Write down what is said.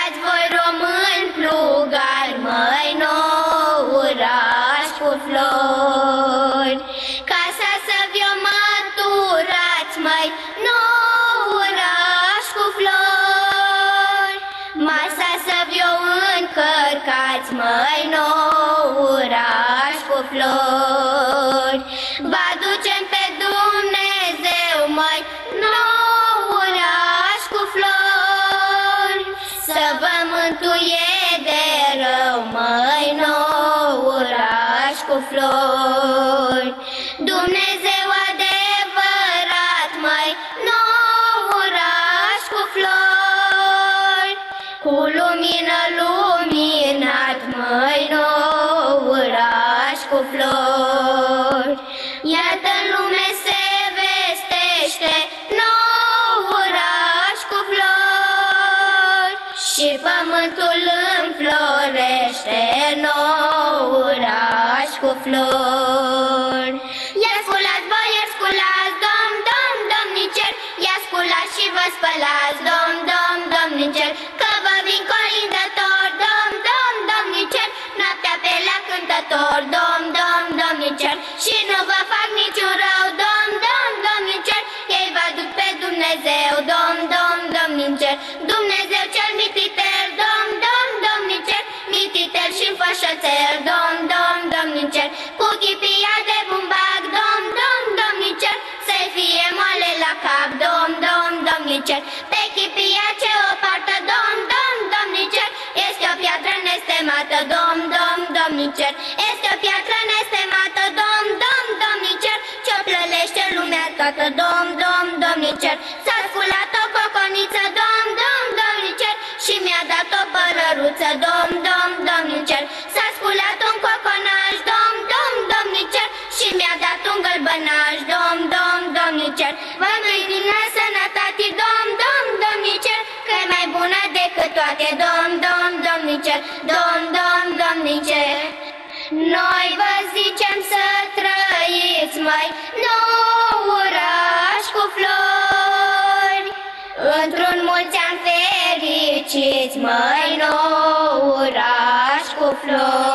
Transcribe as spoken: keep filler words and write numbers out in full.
sculați voi români plugari, măi, nou oraș cu flori. Casa să vi-o maturați, măi, nou oraș cu flori. Masa să vi-o încărcați, măi, nou oraș cu flori. Vă aducem pe Dumnezeu, măi, nou oraș cu flori. Să vă mântuie de rău, măi, nou oraș cu flori. Dumnezeu adevărat, măi, nou oraș cu flori. Cu lumină luminat, măi, nou oraș cu flori. Iată în lume se vestește nou oraș cu flori. Și pământul înflorește nou oraș cu flori. Ia sculați, boieri, sculați, domn, domn, domniceri, ia sculați și vă spălați, domn, domn, domniceri, că vă vin colindători, domn, domn, domniceri, noaptea pe la cântător, domn, domn, domniceri, și nu vă fac niciun rău, domn, domn, domniceri, ei vă duc pe Dumnezeu, domn, domn, domniceri, Dumnezeu cel mititel, domn, domn, domniceri, mititel și-n fășățel, domn, domn, domniceri, cu chipia de bumbac, domn, domn, domniceri, să-i fie moale la cap, domn, domn, domniceri, pe chipia ce o poartă, domn, domn, domniceri, este o piatră nestemată, domn, domn, domniceri, este o piatră nestemată, domn, domn, domniceri, ce-o plălește lumea toată, domn, domn, domniceri, s-a sculat o coconiță, domn, domn, domniceri, și mi-a dat o pălăruță, domn, domn, domniceri, s-a sculat un coconaș, domn, domn, domniceri, și mi-a dat un gălbănaș, domn, domn, domniceri, vă mâine sănătate, domn, domn, domniceri, că e mai bună decât toate, domn, domn, domniceri, domn, domn, domniceri. Noi vă zicem să trăiți, măi, nou oraș cu flori, într-un mulți ani fericiți, măi, nou oraș cu flori.